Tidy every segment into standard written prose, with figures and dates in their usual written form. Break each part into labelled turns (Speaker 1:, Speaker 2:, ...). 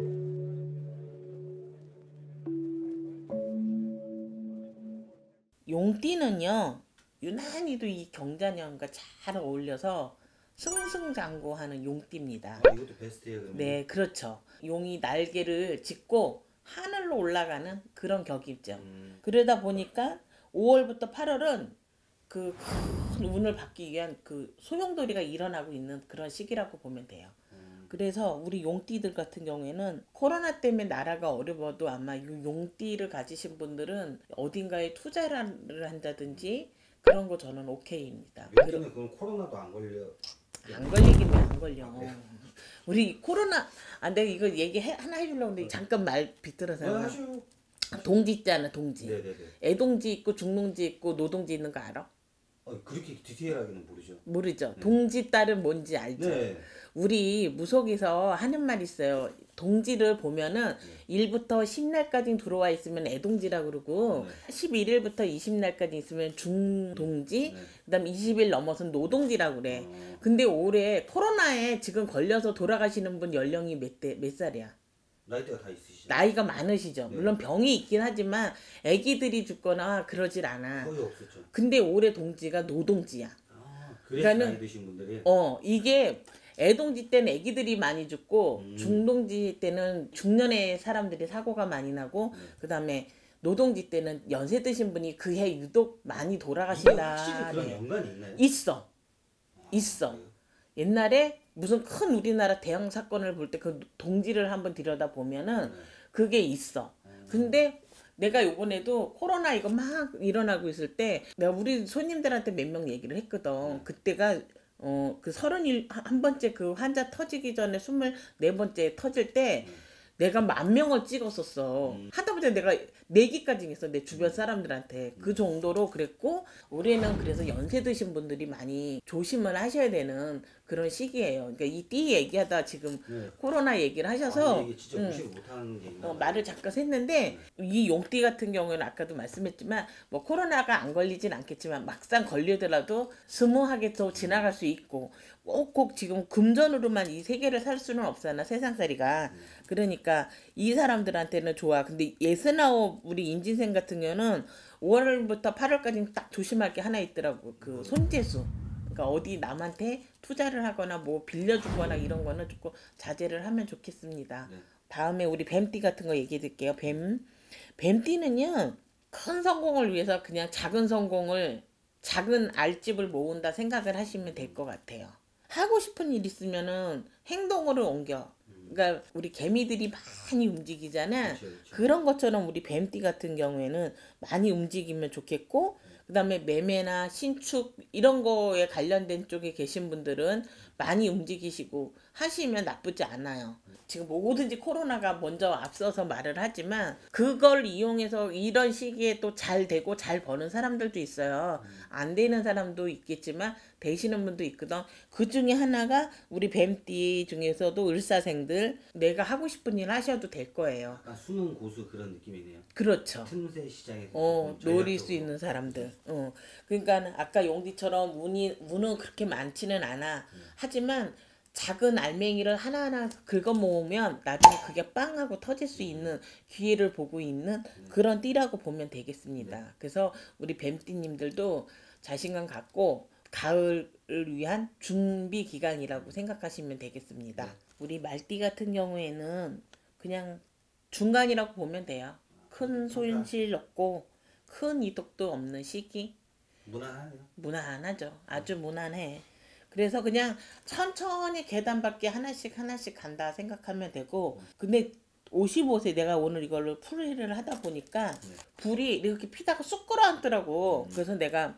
Speaker 1: 용띠는요, 유난히도 이 경자년과 잘 어울려서 승승장구하는 용띠입니다.
Speaker 2: 이것도 베스트예요, 그러면?
Speaker 1: 네, 그렇죠. 용이 날개를 짚고 하늘로 올라가는 그런 격이죠. 그러다 보니까 5월부터 8월은 그 큰 운을 받기 위한 그 소용돌이가 일어나고 있는 그런 시기라고 보면 돼요. 그래서 우리 용띠들 같은 경우에는 코로나 때문에 나라가 어려워도 아마 이 용띠를 가지신 분들은 어딘가에 투자를 한다든지 그런 거 저는 오케이입니다.
Speaker 2: 용띠는 그럼 코로나도 안 걸려?
Speaker 1: 안 걸리긴 왜 안 걸려. 우리 코로나 내가 이거 얘기 하나 해주려고 했는데 잠깐 말 비틀어서
Speaker 2: 하시오.
Speaker 1: 동지 있잖아, 동지.
Speaker 2: 네네네.
Speaker 1: 애동지 있고 중동지 있고 노동지 있는 거 알아?
Speaker 2: 그렇게 디테일하게는 모르죠.
Speaker 1: 모르죠. 동지 딸은 뭔지 알죠?
Speaker 2: 네.
Speaker 1: 우리 무속에서 하는 말 있어요. 동지를 보면은 1부터 10날까지 들어와 있으면 애동지라고 그러고 11일부터 20날까지 있으면 중동지, 그다음 20일 넘어서는 노동지라고 그래. 근데 올해 코로나에 지금 걸려서 돌아가시는 분 연령이 몇 살이야?
Speaker 2: 나이대가 다 있으시죠?
Speaker 1: 나이가 많으시죠.
Speaker 2: 네.
Speaker 1: 물론 병이 있긴 하지만 아기들이 죽거나 그러질 않아.
Speaker 2: 거의 없었죠.
Speaker 1: 근데 올해 동지가 노동지야.
Speaker 2: 그래서
Speaker 1: 그러니까는-
Speaker 2: 나이 드신 분들이
Speaker 1: 이게 애동지 때는 아기들이 많이 죽고 중동지 때는 중년의 사람들이 사고가 많이 나고 그다음에 노동지 때는 연세 드신 분이 그 해 유독 많이
Speaker 2: 이게
Speaker 1: 돌아가신다.
Speaker 2: 확실히 그런
Speaker 1: 네.
Speaker 2: 연관이 있나요?
Speaker 1: 있어.
Speaker 2: 그래요?
Speaker 1: 옛날에 무슨 큰 우리나라 대형 사건을 볼 때 그 동지를 한번 들여다 보면은 그게 있어. 근데 내가 요번에도 코로나 이거 막 일어나고 있을 때 내가 우리 손님들한테 몇 명 얘기를 했거든. 그때가 그 31번째 그 환자 터지기 전에 24번째 터질 때 내가 10,000명을 찍었었어. 하다 보니 내가 내기까지 했어. 내 주변 사람들한테. 그 정도로 그랬고 올해는 그래서 연세 드신 분들이 많이 조심을 하셔야 되는 그런 시기예요. 그러니까 이 띠 얘기하다 지금 코로나 얘기를 하셔서
Speaker 2: 이게 진짜 무시를 못하는 얘기나
Speaker 1: 말을 잠깐 했는데 이 용띠 같은 경우에는 아까도 말씀했지만 뭐 코로나가 안 걸리진 않겠지만 막상 걸리더라도 스무하게 또 지나갈 수 있고 꼭 지금 금전으로만 이 세계를 살 수는 없잖아, 세상살이가. 그러니까 이 사람들한테는 좋아. 근데 69 우리 임진생 같은 경우는 5월부터 8월까지는 딱 조심할 게 하나 있더라고. 그 손재수. 그러니까 어디 남한테 투자를 하거나 뭐 빌려주거나 이런 거는 조금 자제를 하면 좋겠습니다. 다음에 우리 뱀띠 같은 거 얘기해 드릴게요. 뱀띠는요, 큰 성공을 위해서 그냥 작은 알집을 모은다 생각을 하시면 될 것 같아요. 하고 싶은 일 있으면은 행동으로 옮겨. 그러니까 우리 개미들이 많이 움직이잖아.
Speaker 2: 그렇죠.
Speaker 1: 그런 것처럼 우리 뱀띠 같은 경우에는 많이 움직이면 좋겠고, 그다음에 매매나 신축 이런 거에 관련된 쪽에 계신 분들은 많이 움직이시고 하시면 나쁘지 않아요. 지금 뭐든지 코로나가 먼저 앞서서 말을 하지만 그걸 이용해서 이런 시기에 또 잘 되고 잘 버는 사람들도 있어요. 안 되는 사람도 있겠지만 되시는 분도 있거든. 그 중에 하나가 우리 뱀띠 중에서도 을사생들 내가 하고 싶은 일 하셔도 될 거예요.
Speaker 2: 약간 수능 고수 그런 느낌이네요.
Speaker 1: 그렇죠.
Speaker 2: 틈새 시장에서
Speaker 1: 노릴 수 있는 사람들. 그러니까 아까 용띠처럼 운은 그렇게 많지는 않아. 하지만 작은 알맹이를 하나하나 긁어 모으면 나중에 그게 빵 하고 터질 수 있는 기회를 보고 있는 그런 띠라고 보면 되겠습니다. 그래서 우리 뱀띠님들도 자신감 갖고 가을을 위한 준비 기간이라고 생각하시면 되겠습니다. 우리 말띠 같은 경우에는 그냥 중간이라고 보면 돼요. 큰 손실 없고 큰 이득도 없는 시기.
Speaker 2: 무난하네요.
Speaker 1: 무난하죠. 아주 무난해. 그래서 그냥 천천히 계단밖에 하나씩 간다 생각하면 되고, 근데 55세 내가 오늘 이걸로 풀이를 하다 보니까 불이 이렇게 피다가 쑥 끌어앉더라고. 그래서 내가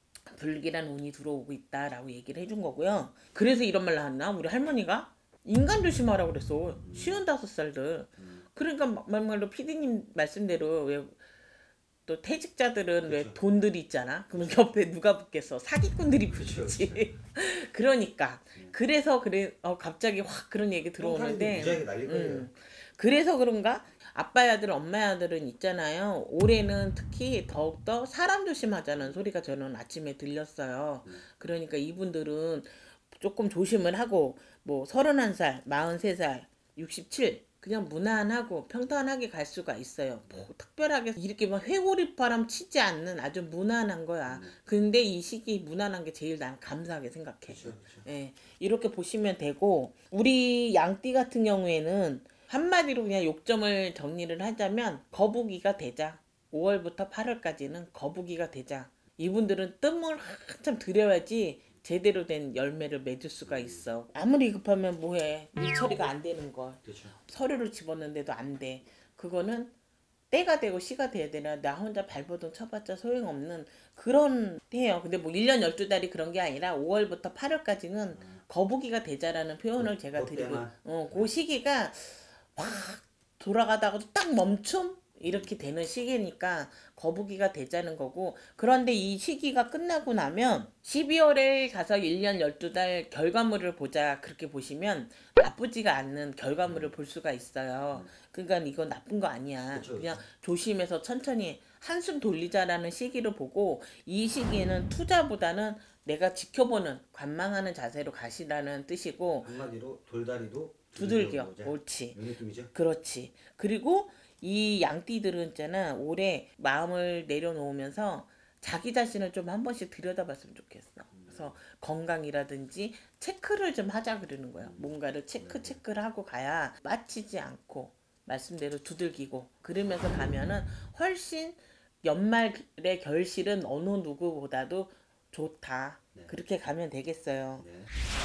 Speaker 1: 불길한 운이 들어오고 있다라고 얘기를 해준 거고요. 그래서 이런 말 하나 우리 할머니가 인간 조심하라고 그랬어. 55살들. 그러니까 막말로 피디님 말씀대로 왜 또 퇴직자들은
Speaker 2: 그쵸.
Speaker 1: 왜 돈들이 있잖아. 그러면 옆에 누가 붙겠어? 사기꾼들이 붙지. 그러니까 그래서 갑자기 확 그런 얘기 들어오는데
Speaker 2: 무지하게 날릴 거예요.
Speaker 1: 그래서 그런가? 아빠 아들 엄마 아들은 있잖아요. 올해는 특히 더욱더 사람 조심하자는 소리가 저는 아침에 들렸어요. 그러니까 이분들은 조금 조심을 하고 뭐 31살, 43살, 67 그냥 무난하고 평탄하게 갈 수가 있어요. 뭐 특별하게 이렇게 막 회오리바람 치지 않는 아주 무난한 거야. 근데 이 시기 무난한 게 제일 난 감사하게 생각해.
Speaker 2: 그렇죠. 그렇죠.
Speaker 1: 예, 이렇게 보시면 되고 우리 양띠 같은 경우에는 한마디로 그냥 욕점을 정리를 하자면 거북이가 되자. 5월부터 8월까지는 거북이가 되자. 이분들은 뜸을 한참 들여야지 제대로 된 열매를 맺을 수가 있어. 아무리 급하면 뭐해. 일 처리가 안 되는 걸.
Speaker 2: 그렇죠.
Speaker 1: 서류를 집었는데도 안 돼. 그거는 때가 되고 시가 돼야 되나 나 혼자 발버둥 쳐봤자 소용없는 그런 때예요. 근데 뭐 1년 12달이 그런 게 아니라 5월부터 8월까지는 거북이가 되자라는 표현을 제가 드리고
Speaker 2: 그때만.
Speaker 1: 그 시기가 확 돌아가다가도 딱 멈춤? 이렇게 되는 시기니까 거북이가 되자는 거고 그런데 이 시기가 끝나고 나면 12월에 가서 1년 12달 결과물을 보자 그렇게 보시면 나쁘지가 않는 결과물을 볼 수가 있어요. 그러니까 이건 나쁜 거 아니야.
Speaker 2: 그쵸,
Speaker 1: 그냥 조심해서 천천히 한숨 돌리자라는 시기를 보고 이 시기에는 투자보다는 내가 지켜보는 관망하는 자세로 가시라는 뜻이고
Speaker 2: 한마디로 돌다리도
Speaker 1: 두들겨.
Speaker 2: 보자.
Speaker 1: 옳지.
Speaker 2: 이런 느낌이죠.
Speaker 1: 그렇지. 그리고 이 양띠들은 있잖아. 올해 마음을 내려놓으면서 자기 자신을 좀 한 번씩 들여다봤으면 좋겠어. 그래서 건강이라든지 체크를 좀 하자 그러는 거야. 뭔가를 체크를 하고 가야 빠지지 않고 말씀대로 두들기고 그러면서 가면은 훨씬 연말의 결실은 어느 누구보다도 좋다.
Speaker 2: 네.
Speaker 1: 그렇게 가면 되겠어요.
Speaker 2: 네.